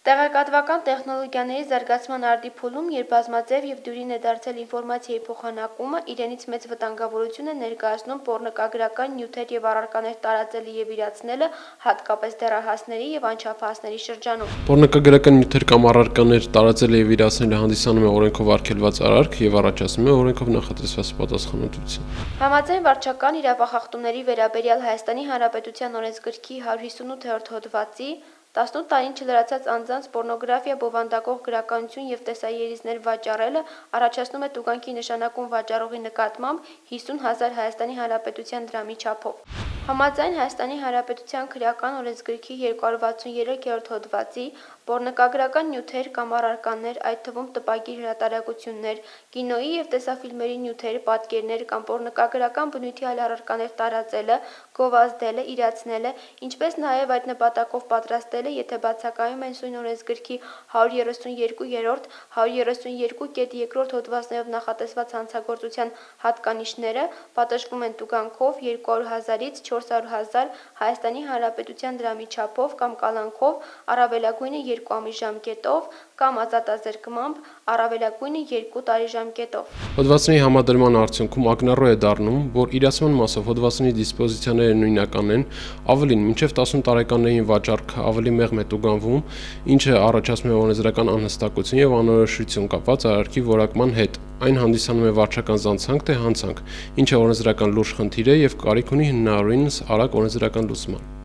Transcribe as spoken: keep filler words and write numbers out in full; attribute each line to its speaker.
Speaker 1: Տեղեկատվական տեխնոլոգիաների զարգացման արդի փուլում, երբ բազմաձև և դյուրին է դարձել ինֆորմացիայի փոխանակումը, իրենից մեծ վտանգավորություն է ներկայացնում պոռնոկագրական նյութեր և առարկաներ տարածելը և իրացնելը, հատկապես դեռահասների և անչափահասների շրջանում։
Speaker 2: Պոռնոկագրական նյութեր կամ առարկաներ տարածելը և իրացնելը հանդիսանում է օրենքով արգելված արարք և առաջացնում է օրենքով նախատեսված պատասխանատվություն։
Speaker 1: Համաձայն վարչական իրավախախտումների վերաբերյալ Հայաստանի Հանրապետության օրենսգրքի հարյուր հիսունութերորդ հոդվածի տասնութ տարին չլրացած անձանց պոռնոգրաֆիա բովանդակող գրականություն և տեսաերիզներ վաճառելը առաջացնում է տուգանքի նշանակում վաճառողի նկատմամբ հիսուն հազար Հայաստանի Հանրապետության դրամի չափով։ Համաձայն Հայաստանի Հանրապետության քրեական օրենսգրքի երկրորդ վաթսուներեքերորդ հոդվածի պոռնոկագրական նյութեր կամ առարկաներ, այդ թվում տպագիր հրատարակություններ, կինոյի և տեսաֆիլմերի նյութեր, պատկերներ կամ պոռնոկագրական բնույթի այլ առարկաներ տարածելը, գովազդելը, իրացնելը, ինչպես նաև այդ նպատակով պատրաստելը, եթե բացակայում են սույն օրենսգրքի հարյուր երեսունյերկուերորդ, հարյուր երեսունյերկու կետ երկրորդ հոդվածներով նախատեսված հանցագործության հատկանիշները, պատժվում են տուգանքով երկու հարյուր հազարից չորս հարյուր հազար Հայաստանի Հանրապետության դրամի չափով կամ կալանքով առավելագույնը երկու ամիս ժամկետով կամ ազատազրկմամբ առավելագույնը երկու տարի ժամկետով։
Speaker 2: Հոդվածների համադրման արդյունքում ակնառու է դառնում, որ իրացման մասով հոդվածների դիսպոզիցիաները նույնական են, ավելին, մինչև տասուն տարեկաններին վաճառքը ավելի մեղմ է տուգանվում, ինչը առաջացնում է օրենսդրական անհստակություն և անորոշություն կապված արարքի որակման հետ։ Այն հանդիսանում է վարչական զանցանք թե հանցանք, ինչը օրենսդրական լուրջ խնդիր է և կարիք ունի հնարավորինս արագ օրենսդրական լուծման։